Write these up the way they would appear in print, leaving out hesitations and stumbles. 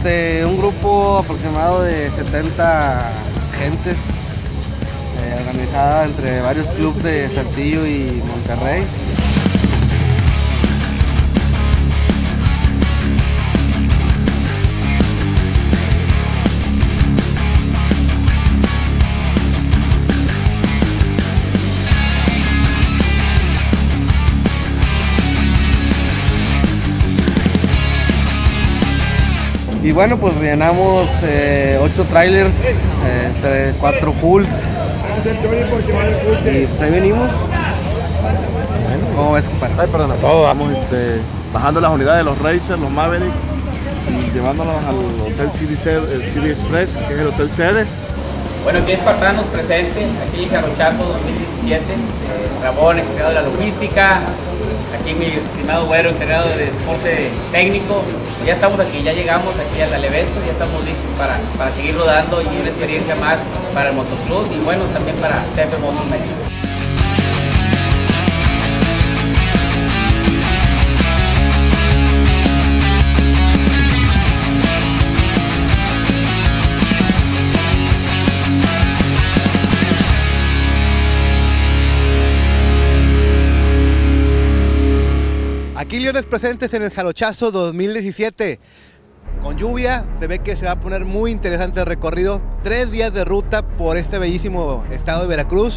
Un grupo aproximado de 70 gentes, organizada entre varios clubes de Saltillo y Monterrey. Y bueno, pues llenamos 8 trailers, 4 fulls, y pues ahí venimos. ¿Cómo ves, compadre? Ay, perdón, todo, vamos bajando las unidades de los Racers, los Maverick, y llevándolos al Hotel City Express, que es el hotel sede. Bueno, aquí Espartanos presente, aquí Jarochazo 2017, Ramón, encargado de la logística, aquí mi estimado Güero, encargado de deporte técnico. Ya estamos aquí, ya llegamos aquí al evento, ya estamos listos para seguir rodando y una experiencia más para el motoclub y bueno, también para TF Motos México. Aquí Leones presentes en el Jarochazo 2017. Con lluvia, se ve que se va a poner muy interesante el recorrido. 3 días de ruta por este bellísimo estado de Veracruz.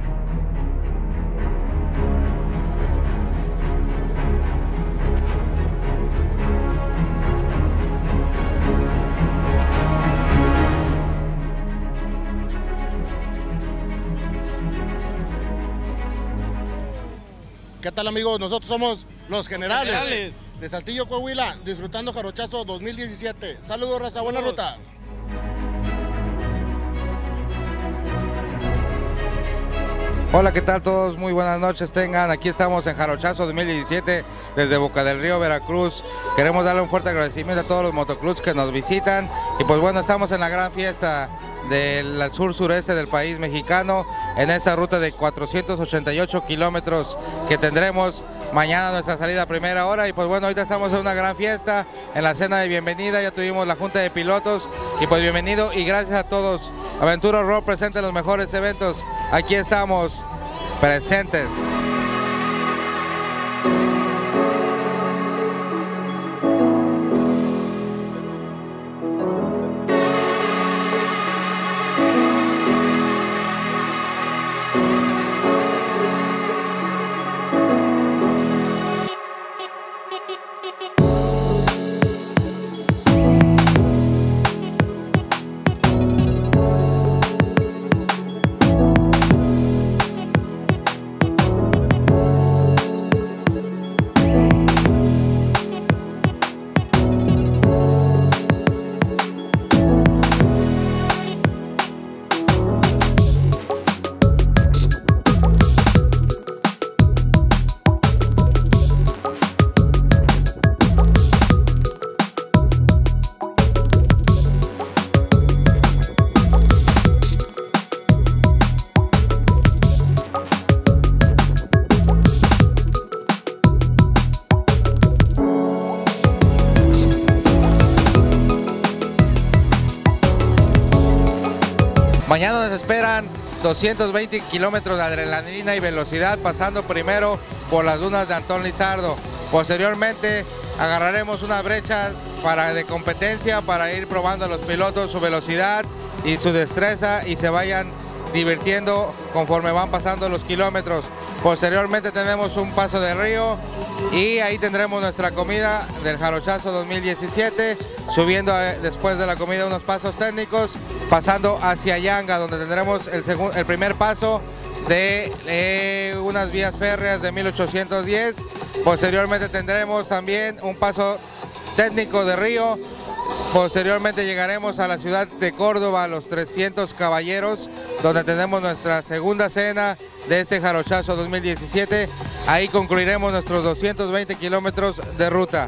¿Qué tal, amigos? Nosotros somos los generales de Saltillo, Coahuila, disfrutando Jarochazo 2017. Saludos, raza, buena ruta. Hola, ¿qué tal todos? Muy buenas noches tengan. Aquí estamos en Jarochazo 2017 desde Boca del Río, Veracruz. Queremos darle un fuerte agradecimiento a todos los motoclubs que nos visitan. Y pues bueno, estamos en la gran fiesta del sur-sureste del país mexicano en esta ruta de 488 kilómetros que tendremos mañana nuestra salida a primera hora. Y pues bueno, ahorita estamos en una gran fiesta, en la cena de bienvenida, ya tuvimos la junta de pilotos y pues bienvenido y gracias a todos. Aventura Road presente en los mejores eventos, aquí estamos presentes. Mañana nos esperan 220 kilómetros de adrenalina y velocidad, pasando primero por las dunas de Antón Lizardo. Posteriormente agarraremos una brecha de competencia para ir probando a los pilotos su velocidad y su destreza y se vayan divirtiendo conforme van pasando los kilómetros. Posteriormente tenemos un paso de río y ahí tendremos nuestra comida del Jarochazo 2017, subiendo después de la comida unos pasos técnicos, pasando hacia Yanga, donde tendremos el primer paso de unas vías férreas de 1810. Posteriormente tendremos también un paso técnico de río. Posteriormente llegaremos a la ciudad de Córdoba, a los 300 Caballeros, donde tenemos nuestra segunda cena de este Jarochazo 2017. Ahí concluiremos nuestros 220 kilómetros de ruta.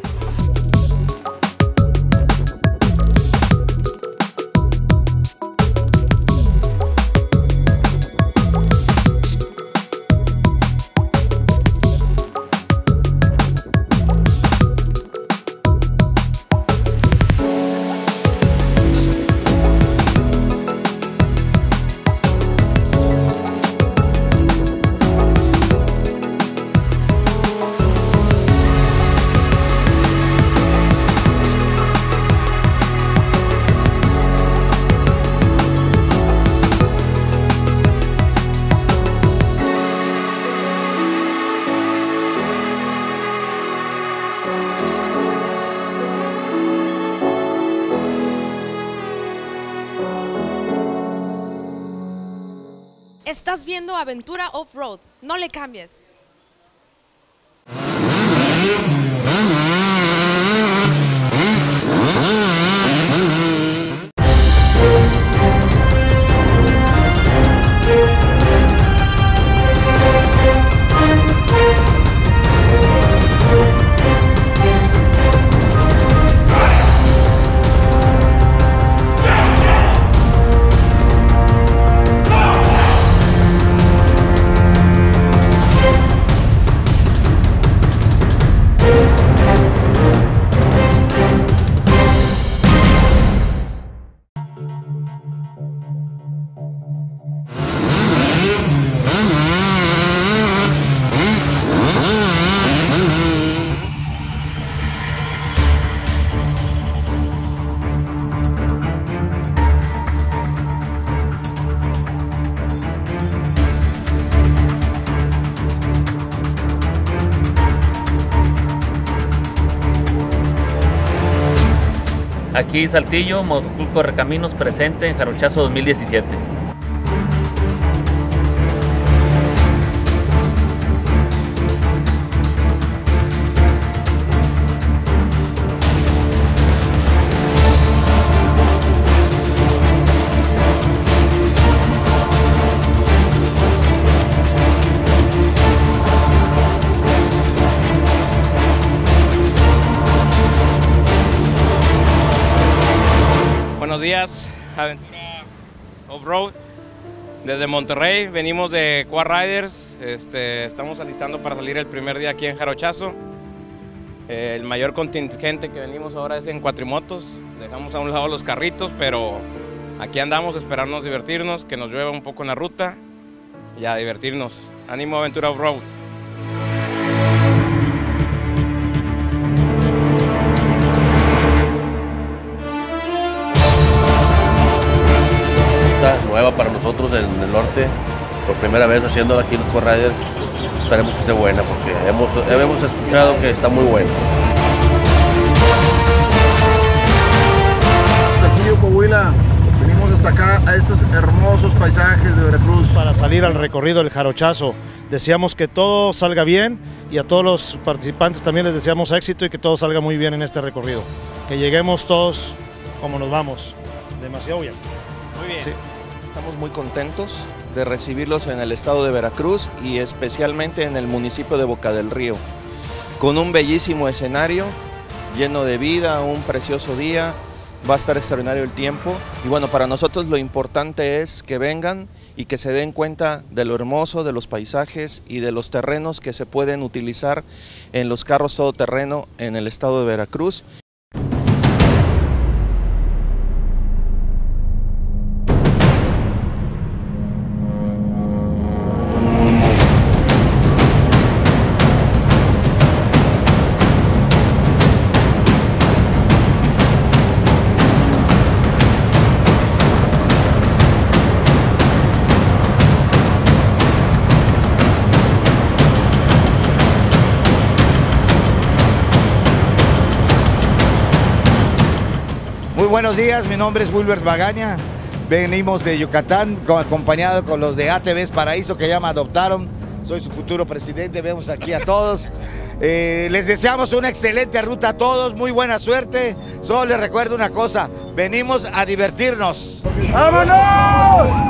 Estás viendo Aventura Off-Road. No le cambies. Aquí Saltillo, Motoclub Correcaminos presente en Jarochazo 2017. Buenos días, Aventura Off-Road. Desde Monterrey, venimos de Quad Riders. Estamos alistando para salir el primer día aquí en Jarochazo. El mayor contingente que venimos ahora es en cuatrimotos. Dejamos a un lado los carritos, pero aquí andamos, esperarnos divertirnos, que nos llueva un poco en la ruta y a divertirnos. Ánimo Aventura Off-Road. Nueva para nosotros en el norte, por primera vez haciendo aquí los Quad Riders. Esperemos que esté buena porque hemos escuchado que está muy buena. Saltillo, Coahuila, venimos hasta acá a estos hermosos paisajes de Veracruz. Para salir al recorrido del Jarochazo, deseamos que todo salga bien y a todos los participantes también les deseamos éxito y que todo salga muy bien en este recorrido. Que lleguemos todos como nos vamos, demasiado bien. Muy bien. Sí. Estamos muy contentos de recibirlos en el estado de Veracruz y especialmente en el municipio de Boca del Río, con un bellísimo escenario lleno de vida, un precioso día, va a estar extraordinario el tiempo y bueno, para nosotros lo importante es que vengan y que se den cuenta de lo hermoso de los paisajes y de los terrenos que se pueden utilizar en los carros todoterreno en el estado de Veracruz. Muy buenos días, mi nombre es Wilbert Magaña, venimos de Yucatán acompañado con los de ATVs Paraíso que ya me adoptaron, soy su futuro presidente, vemos aquí a todos. Les deseamos una excelente ruta a todos, muy buena suerte, solo les recuerdo una cosa, venimos a divertirnos. ¡Vámonos!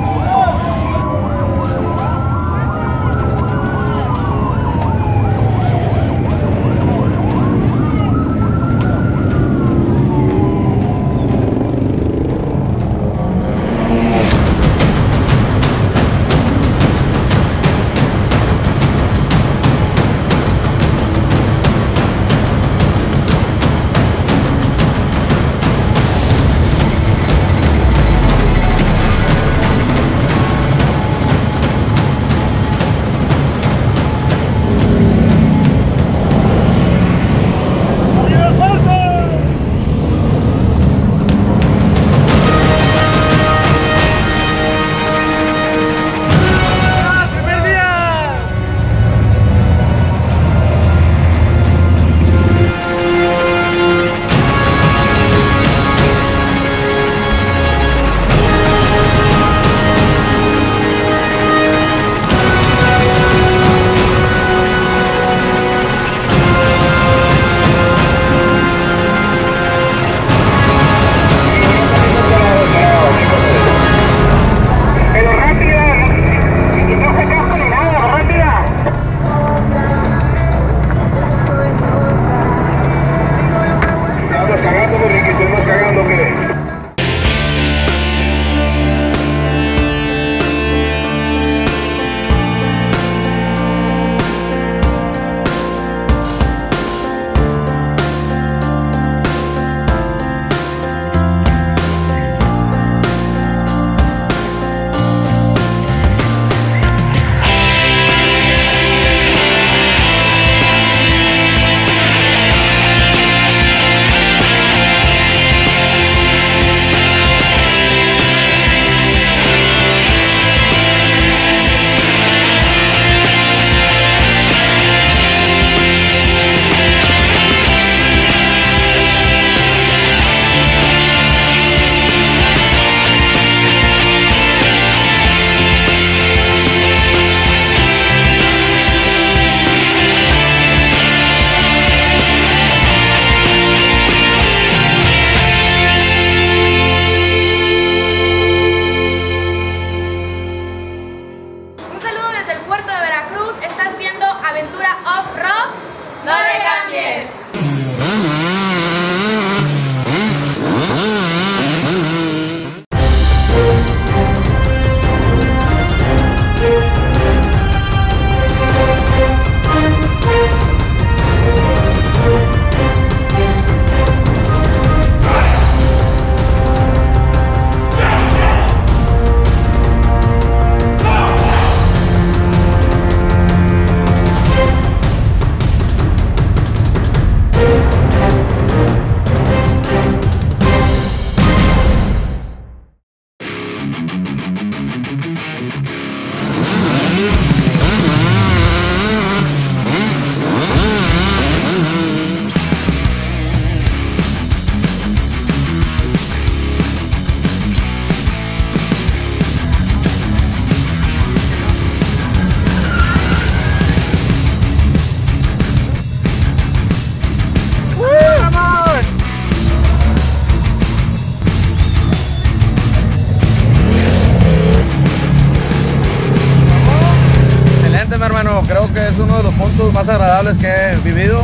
más agradables que he vivido.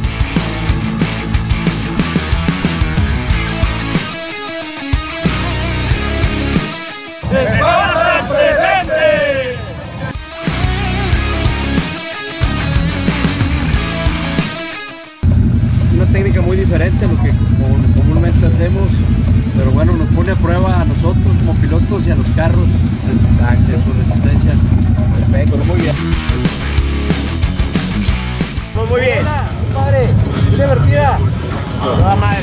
¡Esparta presente! Una técnica muy diferente a lo que comúnmente hacemos, pero bueno, nos pone a prueba a nosotros como pilotos y a los carros de su resistencia. Perfecto, muy bien. Muy bien. Padre, muy divertida. Toda madre.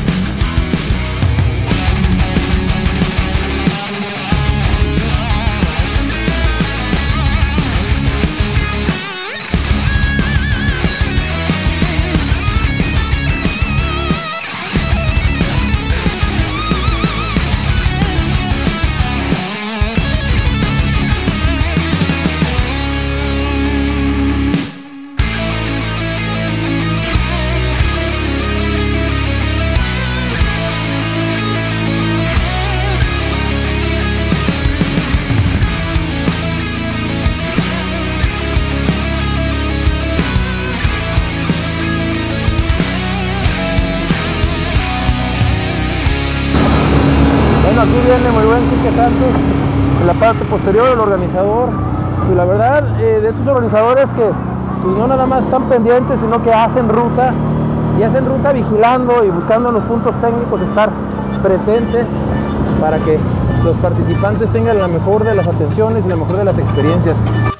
Bueno, aquí viene muy buen Quique Santos, en la parte posterior del organizador. Y la verdad, de estos organizadores que no nada más están pendientes, sino que hacen ruta, y hacen ruta vigilando y buscando en los puntos técnicos estar presente para que los participantes tengan la mejor de las atenciones y la mejor de las experiencias.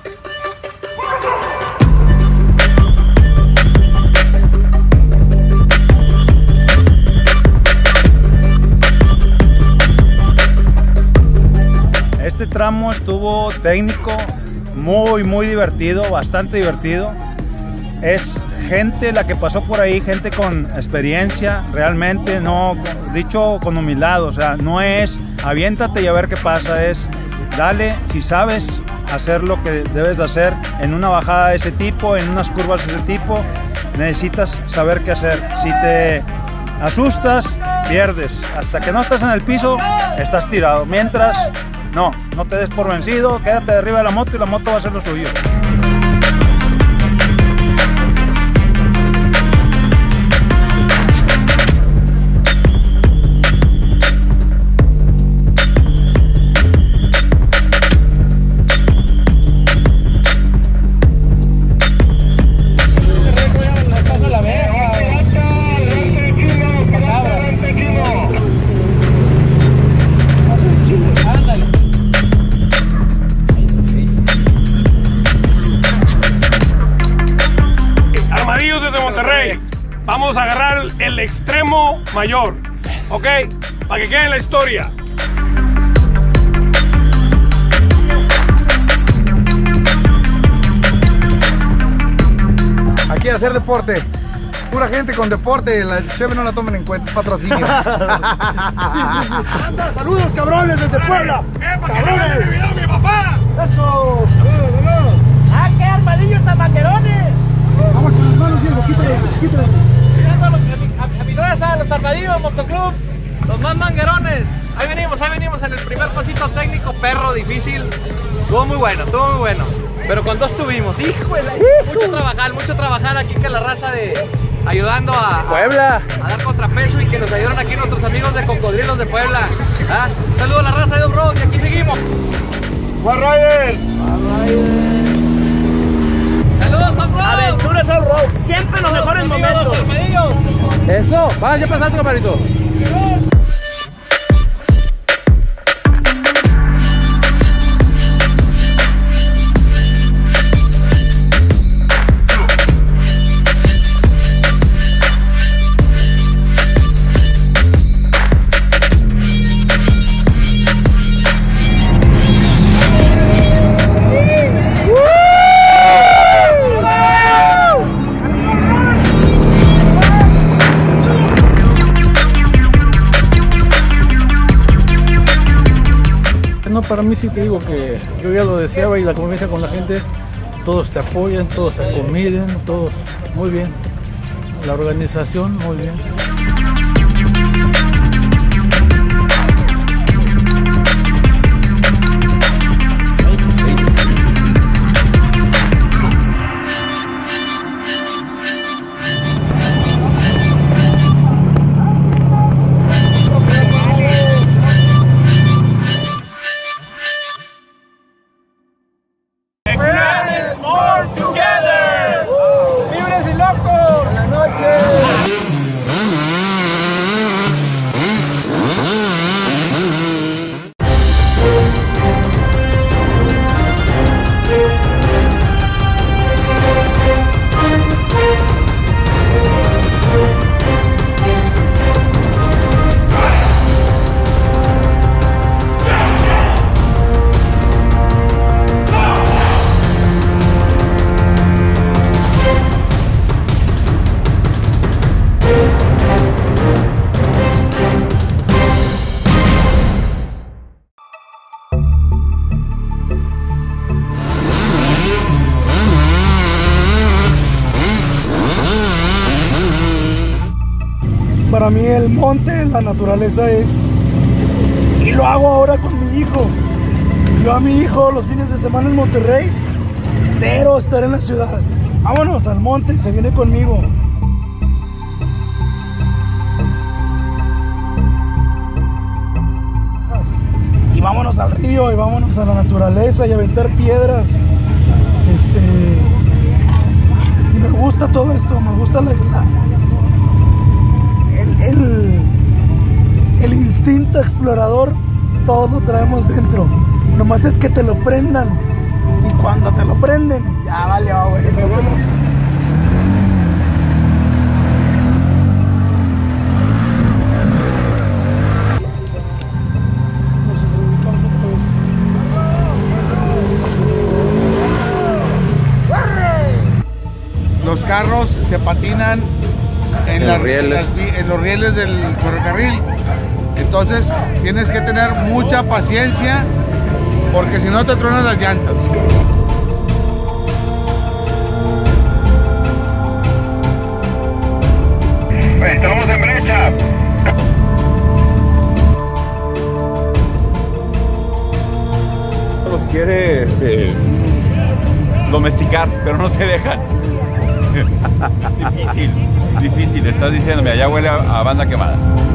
Este tramo estuvo técnico, muy divertido, bastante divertido. Es gente la que pasó por ahí, gente con experiencia, realmente, no dicho con humildad, o sea, no es aviéntate y a ver qué pasa, es dale, si sabes hacer lo que debes de hacer en una bajada de ese tipo, en unas curvas de ese tipo, necesitas saber qué hacer. Si te asustas, pierdes. Hasta que no estás en el piso, estás tirado. Mientras, no te des por vencido, quédate arriba de la moto y la moto va a hacer lo suyo. Vamos a agarrar el extremo mayor, ¿ok? Para que quede en la historia. Aquí a hacer deporte. Pura gente con deporte, la cheve no la tomen en cuenta, es patrocinio. Sí. Anda, saludos cabrones desde Puebla. ¡Cabrones! ¡Mi papá! ¡Eso! ¡Ah, qué armadillos tan manguerones! Vamos con las manos, Diego, quítale. A mi raza, los armadillos, motoclub, los más manguerones. Ahí venimos en el primer pasito técnico, perro difícil. Estuvo muy bueno. Pero con dos tuvimos, híjole. Mucho trabajar aquí que la raza ayudando a Puebla a dar contrapeso y que nos ayudaron aquí nuestros amigos de Cocodrilos de Puebla. Saludos a la raza de Off-Road y aquí seguimos. ¡Juan Riders! ¡Saludos Off-Road! ¡Aventuras Off-Road! Siempre los mejores momentos. Eso, vaya, ya pasaste, camarito. Para mí sí te digo que yo ya lo deseaba y la convivencia con la gente, todos te apoyan, todos te acomiden, todos muy bien, la organización muy bien. para mí el monte, la naturaleza es... Y lo hago ahora con mi hijo. Yo a mi hijo los fines de semana en Monterrey, cero estar en la ciudad. Vámonos al monte, se viene conmigo. Y vámonos al río y vámonos a la naturaleza y a aventar piedras. Y me gusta todo esto, me gusta el instinto explorador, todos lo traemos dentro. Nomás es que te lo prendan. Y cuando te lo prenden, ya valió, güey. Los carros se patinan en los rieles del ferrocarril. Entonces tienes que tener mucha paciencia porque si no te tronan las llantas. Estamos en brecha. Los quiere domesticar, pero no se dejan. Difícil, estás diciéndome, allá huele a banda quemada.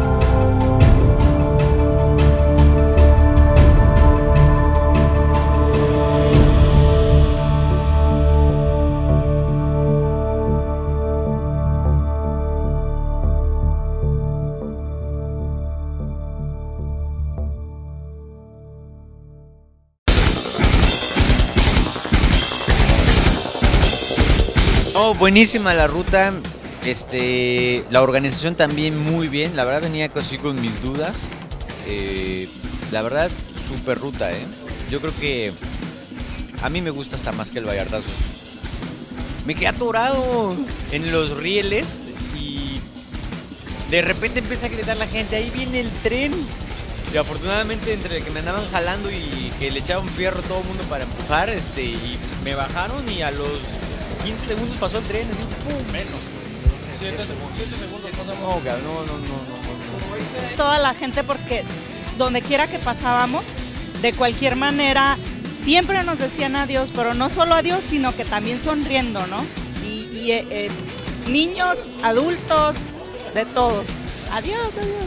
Oh, buenísima la ruta, la organización también muy bien, la verdad venía así con mis dudas, la verdad super ruta, yo creo que a mí me gusta hasta más que el Vallartazo. Me quedé atorado en los rieles y de repente empieza a gritar la gente, ahí viene el tren. Y afortunadamente entre que me andaban jalando y que le echaban fierro todo el mundo para empujar, y me bajaron y a los 15 segundos pasó el tren, así, ¡pum! Menos. 7 segundos pasamos. No. Toda la gente, porque donde quiera que pasábamos, de cualquier manera, siempre nos decían adiós, pero no solo adiós, sino que también sonriendo, ¿no? Y niños, adultos, de todos. Adiós, adiós.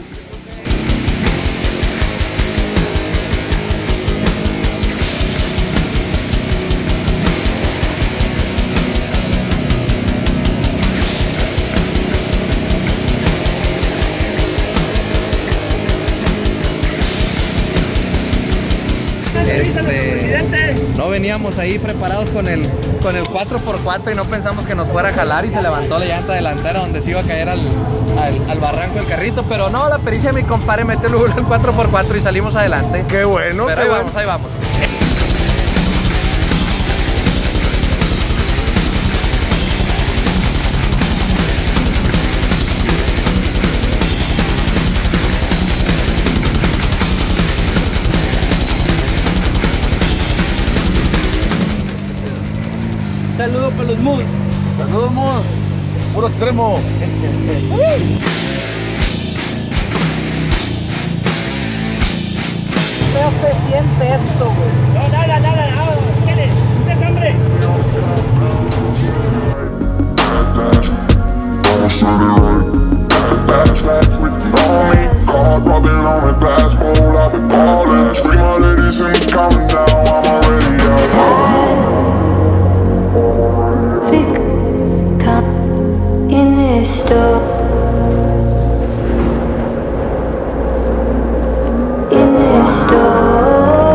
No veníamos ahí preparados con el 4x4 y no pensamos que nos fuera a jalar y se levantó la llanta delantera donde se iba a caer al barranco el carrito, pero no, la pericia de mi compadre metió luego el 4x4 y salimos adelante. Qué bueno. Pero ahí vamos, ahí vamos. Saludos para los Mood. Saludos, Mood. Puro extremo. ¿Cómo se siente esto, güey? No. ¿Quieres? ¿Tienes hambre? In this store, in this store,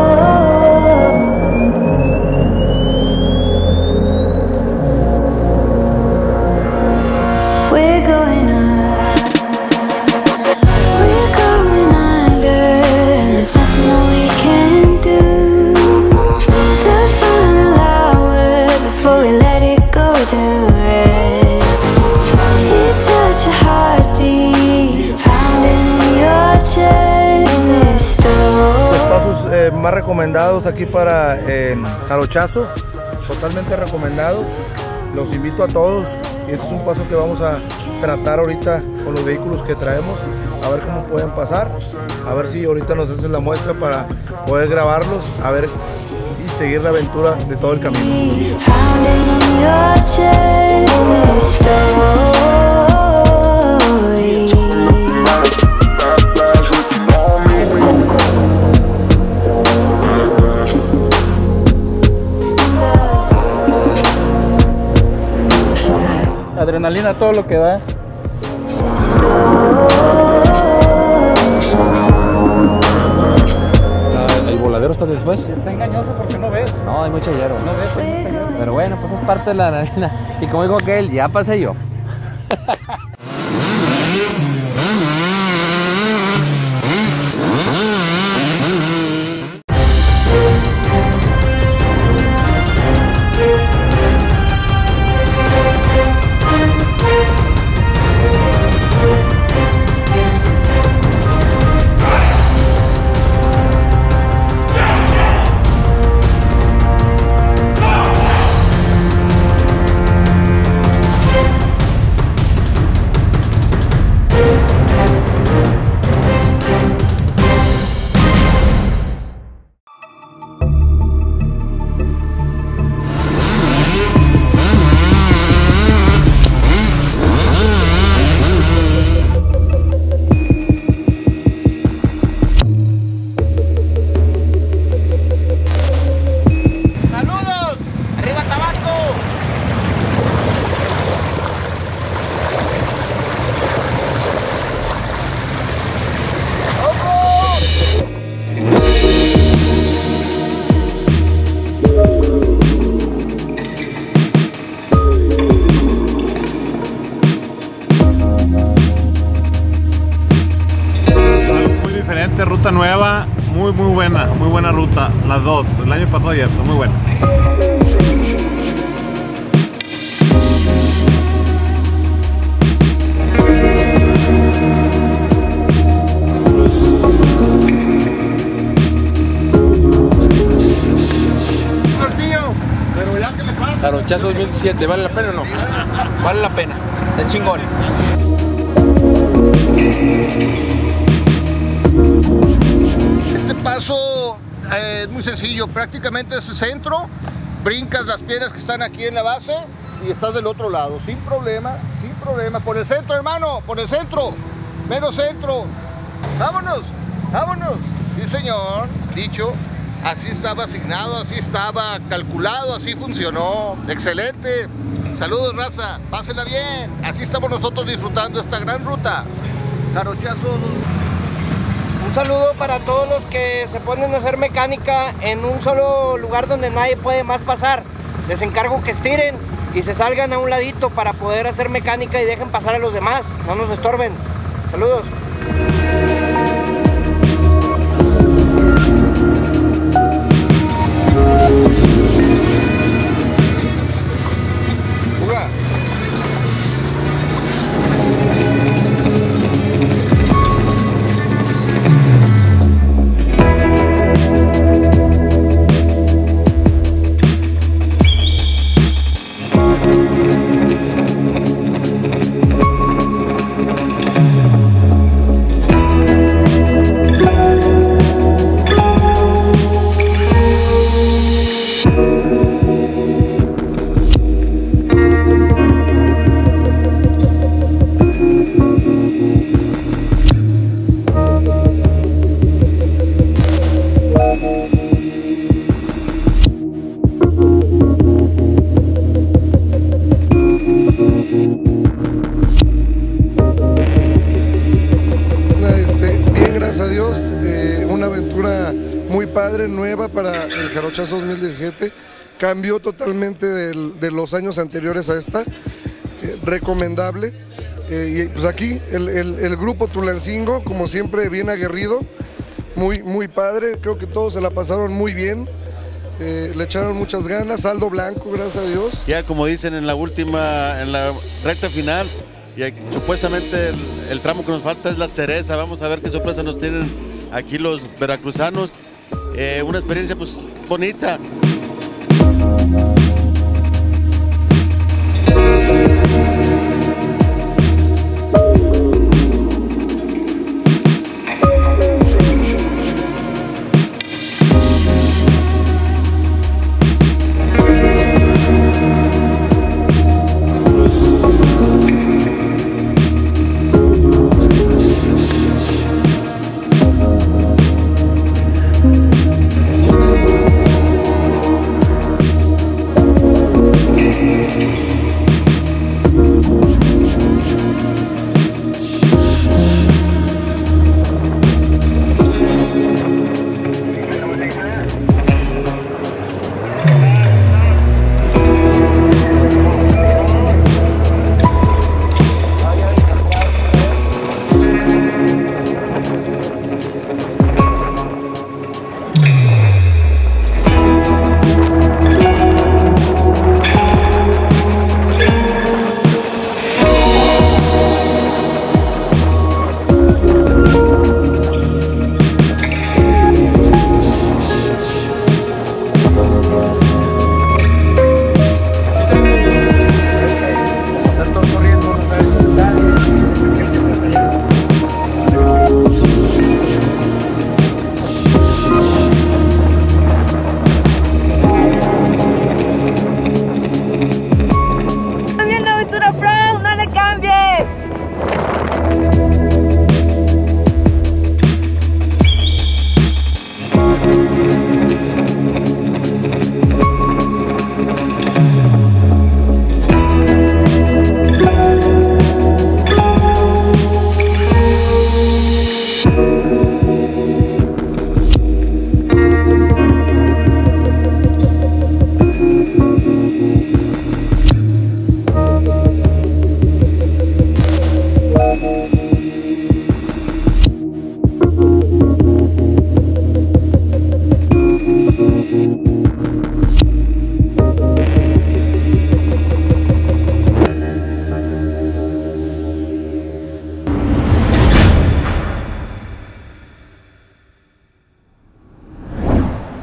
we're going up, we're going under, and there's nothing that we can do. The final hour before we let it go to such a heartbeat, pounding in your chest in this store. Los pasos más recomendados aquí para Jarochazo, totalmente recomendado. los invito a todos, y este es un paso que vamos a tratar ahorita con los vehículos que traemos, a ver cómo pueden pasar, a ver si ahorita nos hacen la muestra para poder grabarlos, a ver y seguir la aventura de todo el camino. Adrenalina, todo lo que da. ¿El voladero está después? Está engañoso porque no ves. No, hay mucha hierba. No ves, pues, está engañoso. Pero bueno, pues es parte de la adrenalina. Y como dijo aquel, ya pasé yo. Ruta nueva, muy buena ruta, las dos, el año pasado y esto, muy buena. Jarochazo 2017, ¿vale la pena o no? Vale la pena, está chingón. Este paso es muy sencillo, prácticamente es centro, brincas las piedras que están aquí en la base y estás del otro lado, sin problema, por el centro, hermano, por el centro, menos centro, vámonos, sí señor, dicho, así estaba asignado, así estaba calculado, así funcionó, excelente, saludos raza, pásenla bien, así estamos nosotros disfrutando esta gran ruta, Jarochazo. Un saludo para todos los que se ponen a hacer mecánica en un solo lugar donde nadie puede más pasar. Les encargo que estiren y se salgan a un ladito para poder hacer mecánica y dejen pasar a los demás. No nos estorben. Saludos. Nueva para el Jarochazo 2017, cambió totalmente de los años anteriores a esta, recomendable, y pues aquí el grupo Tulancingo, como siempre, bien aguerrido, muy padre, creo que todos se la pasaron muy bien, le echaron muchas ganas, saldo blanco, gracias a Dios. Ya como dicen en la recta final, y supuestamente el tramo que nos falta es la cereza, vamos a ver qué sorpresa nos tienen aquí los veracruzanos. Una experiencia pues bonita.